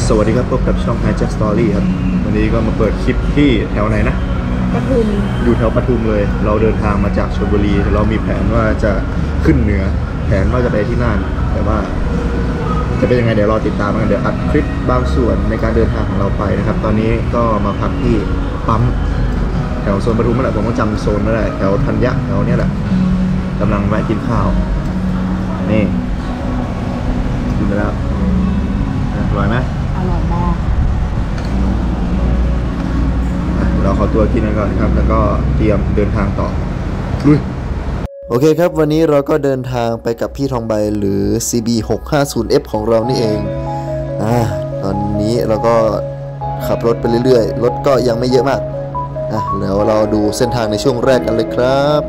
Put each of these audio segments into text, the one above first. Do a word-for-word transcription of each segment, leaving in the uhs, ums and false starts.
สวัสดีครับพบกับช่อง Hijack Story ครับวันนี้ก็มาเปิดคลิปที่แถวไหนนะปทุมอยู่แถวปทุมเลยเราเดินทางมาจากชลบุรีเรามีแผนว่าจะขึ้นเหนือแผนว่าจะไปที่น่านแต่ว่าจะเป็นยังไงเดี๋ยวรอติดตามกันเดี๋ยวอัดคลิปบางส่วนในการเดินทางของเราไปนะครับตอนนี้ก็มาพักที่ปั๊มแถวโซนปทุมนั่นแหละผมก็จำโซนไม่ได้แถวธัญญะแถวนี้แหละกำลังแวะกินข้าวนี่กินไปแล้วอร่อยไหมอร่อยมากเราขอตัวกินกันก่อนครับแล้วก็เตรียมเดินทางต่อลุยโอเคครับวันนี้เราก็เดินทางไปกับพี่ทองใบหรือ ซี บี หกห้าศูนย์ เอฟ ของเรานี่เองอ่าตอนนี้เราก็ขับรถไปเรื่อยๆรถก็ยังไม่เยอะมากอ่ะแล้วเราดูเส้นทางในช่วงแรกกันเลยครับ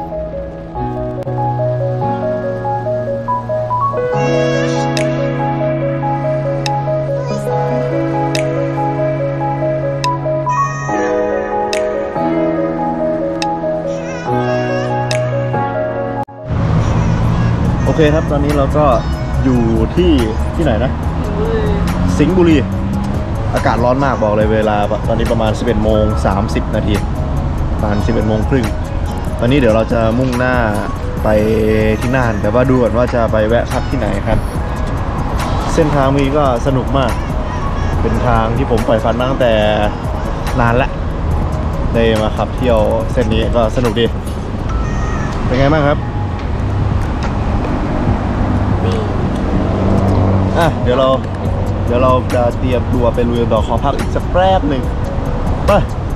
โอเคครับตอนนี้เราก็อยู่ที่ที่ไหนนะสิงห์บุรีอากาศร้อนมากบอกเลยเวลาตอนนี้ประมาณ สิบเอ็ดโมงสามสิบ นาทีประมาณ สิบเอ็ดโมงครึ่งตอนนี้เดี๋ยวเราจะมุ่งหน้าไปที่น่านแต่ว่าดูก่อนว่าจะไปแวะพักที่ไหนครับเส้นทางนี้ก็สนุกมากเป็นทางที่ผมปล่อยฝันมาตั้งแต่นานแล้วได้มาขับเที่ยวเส้นนี้ก็สนุกดีเป็นไงบ้างครับอ่ะเดี๋ยวเราเดี๋ยวเราจะเตรียมตัวไปลุยต่อขอพักอีกสักแป๊บหนึ่งไป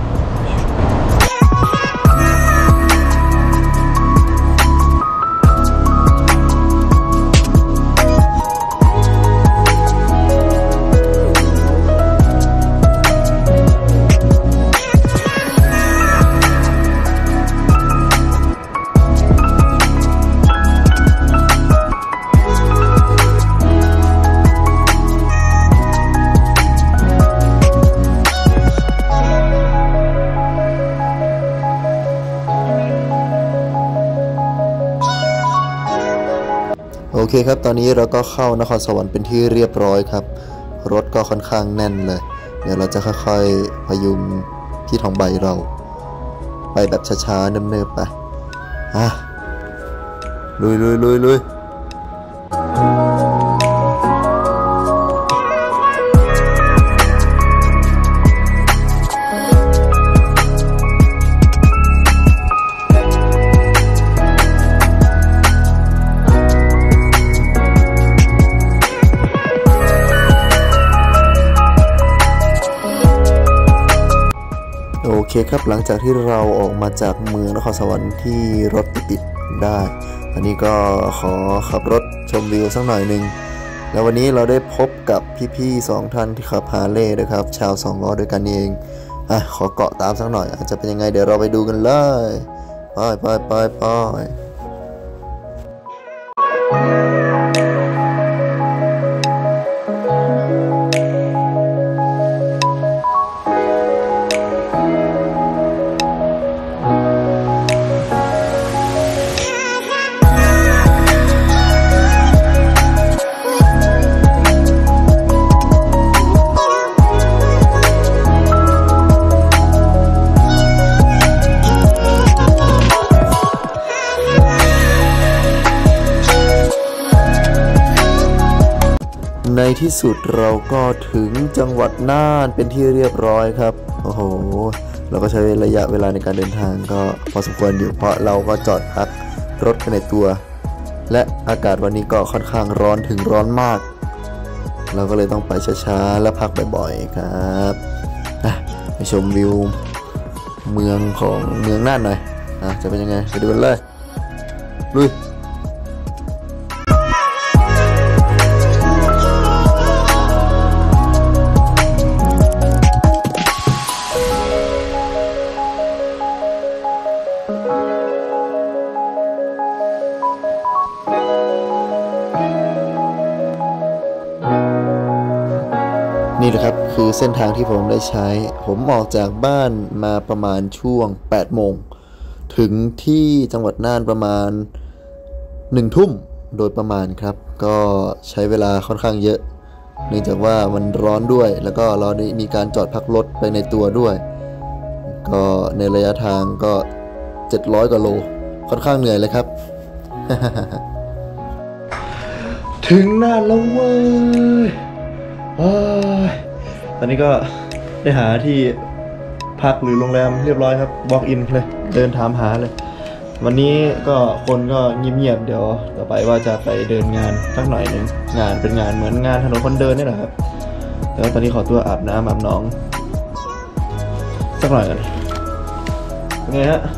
โอเคครับตอนนี้เราก็เข้านครสวรรค์เป็นที่เรียบร้อยครับรถก็ค่อนข้างแน่นเลยเดี๋ยวเราจะค่อยๆพยุงพี่ทองใบเราไปแบบช้าๆเนิบๆไปอ่ะลุยลุยลุยลุยโอเคครับหลังจากที่เราออกมาจากเมืองนครสวรรค์ที่รถติดๆได้ตอนนี้ก็ขอขับรถชมวิวสักหน่อยหนึ่งแล้ววันนี้เราได้พบกับพี่ๆสองท่านที่ขับฮาร์เลย์นะครับชาวสองล้อด้วยกันเองอ่ะขอเกาะตามสักหน่อยอาจจะเป็นยังไงเดี๋ยวเราไปดูกันเลยไปไปไปไปในที่สุดเราก็ถึงจังหวัดน่านเป็นที่เรียบร้อยครับโอ้โหเราก็ใช้ระยะเวลาในการเดินทางก็พอสมควรอยู่เพราะเราก็จอดพักรถกันในตัวและอากาศวันนี้ก็ค่อนข้างร้อนถึงร้อนมากเราก็เลยต้องไปช้าๆและพักบ่อยๆครับไปชมวิวเมืองของเมืองน่านหน่อยนะจะเป็นยังไงไปดูกันเลยลุยนี่แหละครับคือเส้นทางที่ผมได้ใช้ผมออกจากบ้านมาประมาณช่วงแปดโมงถึงที่จังหวัดน่านประมาณหนึ่งทุ่มโดยประมาณครับก็ใช้เวลาค่อนข้างเยอะเนื่องจากว่ามันร้อนด้วยแล้วก็เราได้มีการจอดพักรถไปในตัวด้วยก็ในระยะทางก็เจ็ดร้อยกว่าโลค่อนข้างเหนื่อยเลยครับถึงน่านแล้วเว้ยตอนนี้ก็ได้หาที่พักหรือโรงแรมเรียบร้อยครับ walk in เลยเดินถามหาเลยวันนี้ก็คนก็เงียบๆเดี๋ยวต่อไปว่าจะไปเดินงานสักหน่อยหนึ่งงานเป็นงานเหมือนงานถนนคนเดินนี่แหละครับแต่ว่าตอนนี้ขอตัวอาบน้ำอาบน้องสักหน่อยกันเป็นไงฮะ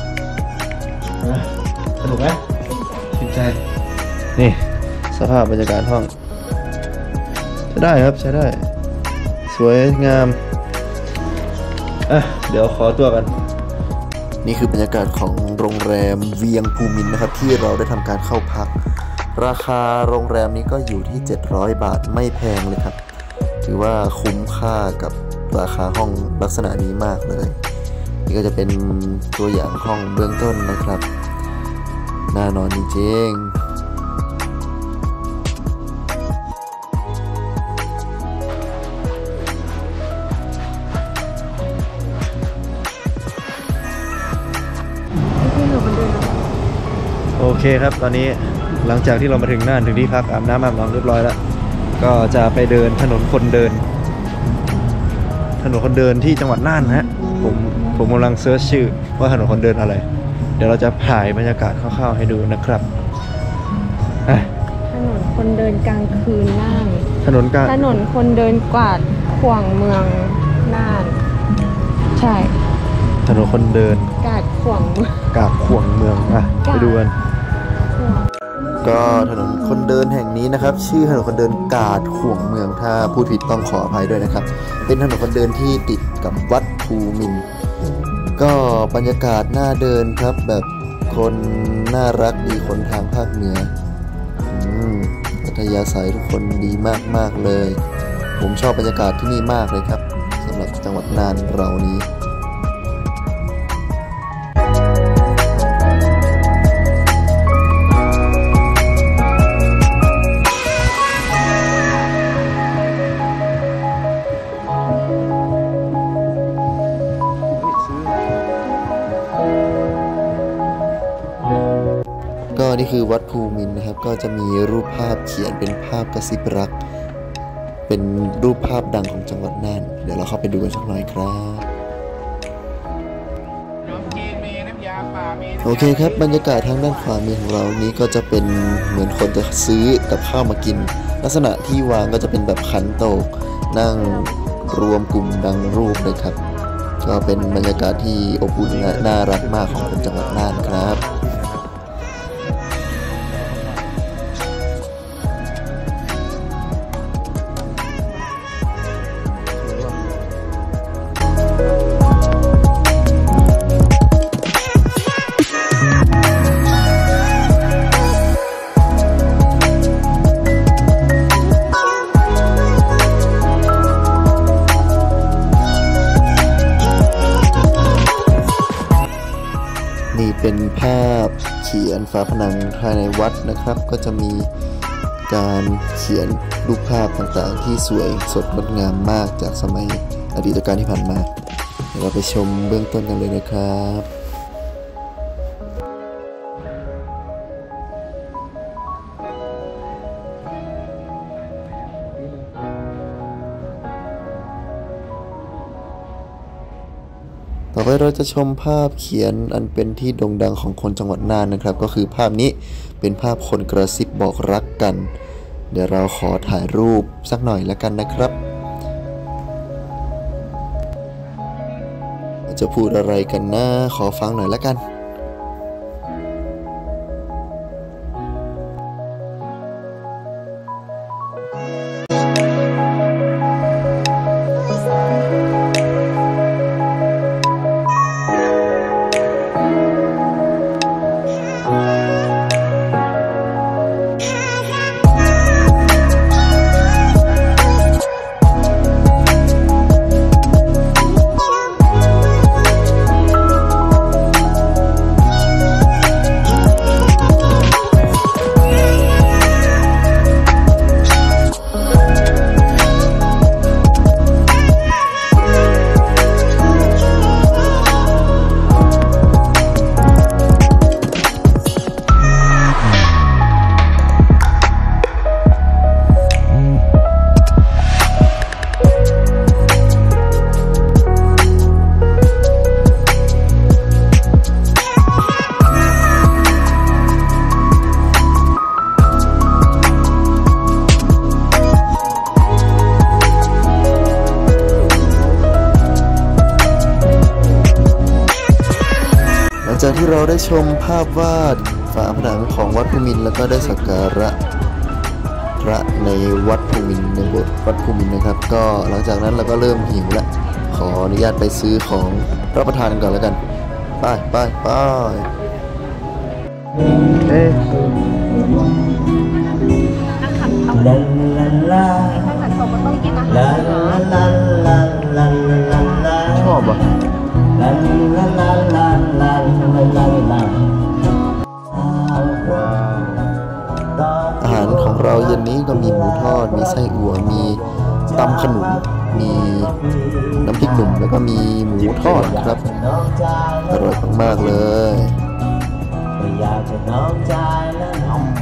สนุกไหมชื่นใจนี่สภาพบรรยากาศห้องใช้ได้ครับใช้ได้สวยงามอ่ะเดี๋ยวขอตัวกันนี่คือบรรยากาศของโรงแรมเวียงภูมินทร์นะครับที่เราได้ทำการเข้าพักราคาโรงแรมนี้ก็อยู่ที่เจ็ดร้อยบาทไม่แพงเลยครับถือว่าคุ้มค่ากับราคาห้องลักษณะนี้มากเลยนี่ก็จะเป็นตัวอย่างห้องเบื้องต้นนะครับน่านอนจริงๆโอเคครับตอนนี้หลังจากที่เรามาถึงน่านถึงที่พักอาบน้ำอาบน้ำเรียบร้อยแล้วก็จะไปเดินถนนคนเดินถนนคนเดินที่จังหวัดน่านนะฮะผมผมกำลังเซิร์ชชื่อว่าถนนคนเดินอะไรเดี๋ยวเราจะถ่ายบรรยากาศคร่าวๆให้ดูนะครับถนนคนเดินกลางคืนน่านถนนกลางถนนคนเดินกวาดขวางเมืองน่านใช่ถนนคนเดินกาดขวางกาดขวางเมืองอ่ะไปดูกันก็ถนนคนเดินแห่งนี้นะครับชื่อถนนคนเดินกาดขวางเมืองถ้าพูดผิดต้องขออภัยด้วยนะครับเป็นถนนคนเดินที่ติดกับวัดภูมินทร์ก็บรรยากาศน่าเดินครับแบบคนน่ารักดีคนทางภาคเหนืออัธยาศัยทุกคนดีมากๆเลยผมชอบบรรยากาศที่นี่มากเลยครับสำหรับจังหวัดน่านเรานี้ก็นี่คือวัดภูมินทร์นะครับก็จะมีรูปภาพเขียนเป็นภาพกระซิบรักเป็นรูปภาพดังของจังหวัดน่านเดี๋ยวเราเข้าไปดูกันสักหน่อยครับโอเคครับบรรยากาศทางด้านขวามือของเรานี้ก็จะเป็นเหมือนคนจะซื้อกับข้าวมากินลักษณะที่วางก็จะเป็นแบบขันโตกนั่งรวมกลุ่มดังรูปเลยครับก็เป็นบรรยากาศที่อบอุ่นและน่ารักมากของคนจังหวัดน่านครับนี่เป็นภาพเขียนฝาผนังภายในวัดนะครับก็จะมีการเขียนรูปภาพต่างๆที่สวยสดงดงามมากจากสมัยอดีตการที่ผ่านมาเดี๋ยวเราไปชมเบื้องต้นกันเลยนะครับต่อไปเราจะชมภาพเขียนอันเป็นที่โด่งดังของคนจังหวัดน่านนะครับก็คือภาพนี้เป็นภาพคนกระซิบบอกรักกันเดี๋ยวเราขอถ่ายรูปสักหน่อยแล้วกันนะครับจะพูดอะไรกันนะขอฟังหน่อยแล้วกันจากที่เราได้ชมภาพวาดฝาผนังของวัดภูมินทร์แล้วก็ได้สักการะพระในวัดภูมินทร์ในโบสถ์วัดภูมินทร์นะครับก็หลังจากนั้นเราก็เริ่มหิวแล้วขออนุญาตไปซื้อของรับประทานกันก่อนแล้วกันไปไปไปเอ๊ะลาลาลาถ้าเกิดสมมันต้องกินอาหารลาลาลาลาลาลาลาชอบอ่ะลาลาลาลาลาลาลาอาหารของเราเย็นนี้ก็มีหมูทอดมีไส้อั่วมีตำขนุนมีน้ำพริกหนุ่มแล้วก็มีหมูทอดครับอร่อยมากๆเลยอยากจะน้องใจแล้วน้อง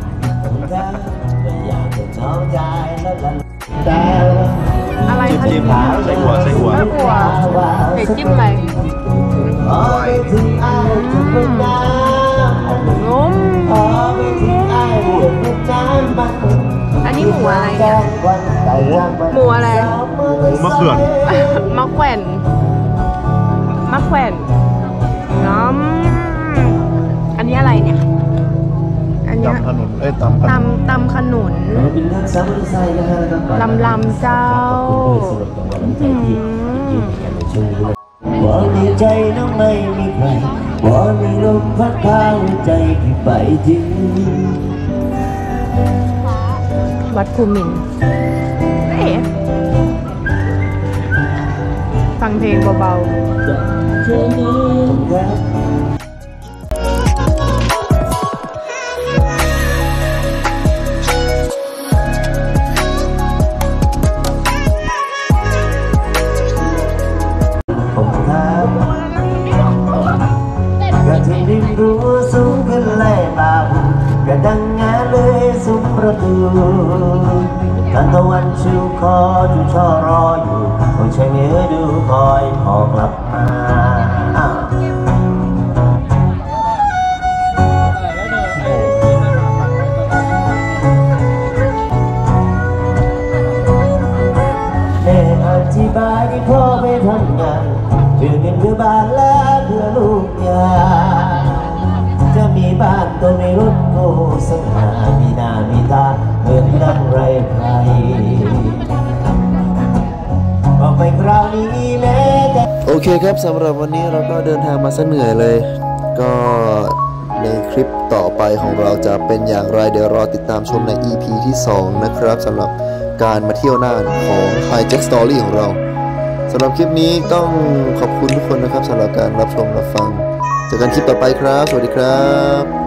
อยากจะน้องใจแล้วแต่อะไรจิ้มคะจิ้มใส่หัวใส่หัวไส้อั่วเด็กจิ้มอะไรขอไปถึงอ้ายจะเป็นน้งมำขอไปถึงอ้ายจะเป็นน้ำมันอันนี้หมูอะไรเนี่ย หมูอะไรหมูมะเขือนมะแขวนมะแขวนน้ำอันนี้อะไรเนี่ย อันเนี้ยตำขนุนเอ้ยตำขนุนตำตำขนุนเป็นนักสาวไซนะฮะลำลำเจ้า อืมว่ามีใจน้องไม่มีใครว่ามีลมพัดพาหัวใจพี่ไปถึงวัดภูมินทร์เอ๊ะฟังเพลงเบาเช่นนี้ครับผมครับกระถิ่นริมรั้วสูงขึ้นไล่บาบุกระดังงานเลยซุ้มประตูตอนตะวันชูคอจูชอรออยู่คงใช้เงื้อดูคอยพอกลับมาแม่อธิบายที่พ่อไปทำงานเพื่อเงินเพื่อบ้านและเพื่อลูกยาจะมีบ้านตัวในรถโฆษณามีหน้ามีตาเหมือนดังไรใครก็ไปคราวนี้แม้แต่โอเคครับสำหรับวันนี้เราก็เดินทางมาซะเหนื่อยเลย ก็ในคลิปต่อไปของเราจะเป็นอย่างไรเดี๋ยวรอติดตามชมใน อี พี ที่สองนะครับสำหรับการมาเที่ยวน่านของ Hijack Story ของเราสำหรับคลิปนี้ต้องขอบคุณทุกคนนะครับสำหรับการรับชมรับฟังเจอกันคลิปต่อไปครับสวัสดีครับ